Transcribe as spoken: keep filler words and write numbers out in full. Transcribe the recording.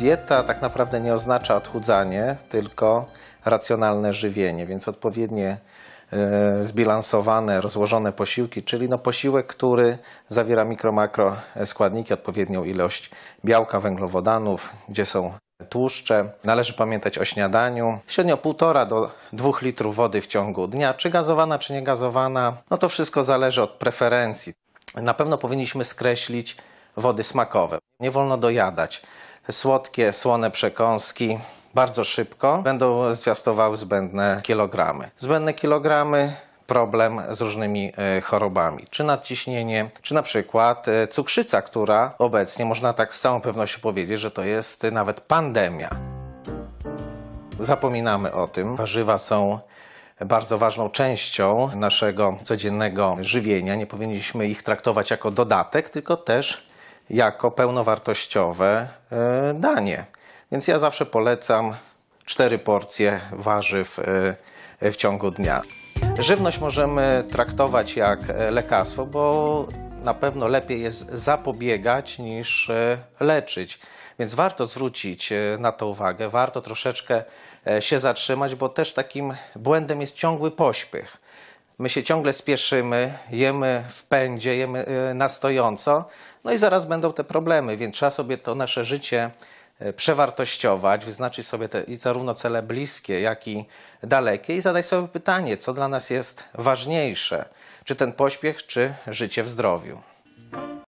Dieta tak naprawdę nie oznacza odchudzanie, tylko racjonalne żywienie, więc odpowiednie e, zbilansowane, rozłożone posiłki, czyli no posiłek, który zawiera mikro, makro składniki, odpowiednią ilość białka, węglowodanów, gdzie są tłuszcze. Należy pamiętać o śniadaniu. Średnio półtora do dwóch litrów wody w ciągu dnia. Czy gazowana, czy nie gazowana, no to wszystko zależy od preferencji. Na pewno powinniśmy skreślić wody smakowe. Nie wolno dojadać. Słodkie, słone przekąski bardzo szybko będą zwiastowały zbędne kilogramy. Zbędne kilogramy, problem z różnymi chorobami, czy nadciśnienie, czy na przykład cukrzyca, która obecnie można tak z całą pewnością powiedzieć, że to jest nawet pandemia. Zapominamy o tym. Warzywa są bardzo ważną częścią naszego codziennego żywienia. Nie powinniśmy ich traktować jako dodatek, tylko też jako pełnowartościowe danie. Więc ja zawsze polecam cztery porcje warzyw w ciągu dnia. Żywność możemy traktować jak lekarstwo, bo na pewno lepiej jest zapobiegać niż leczyć. Więc warto zwrócić na to uwagę, warto troszeczkę się zatrzymać, bo też takim błędem jest ciągły pośpiech. My się ciągle spieszymy, jemy w pędzie, jemy na stojąco, no i zaraz będą te problemy, więc trzeba sobie to nasze życie przewartościować, wyznaczyć sobie te i zarówno cele bliskie, jak i dalekie i zadać sobie pytanie, co dla nas jest ważniejsze, czy ten pośpiech, czy życie w zdrowiu.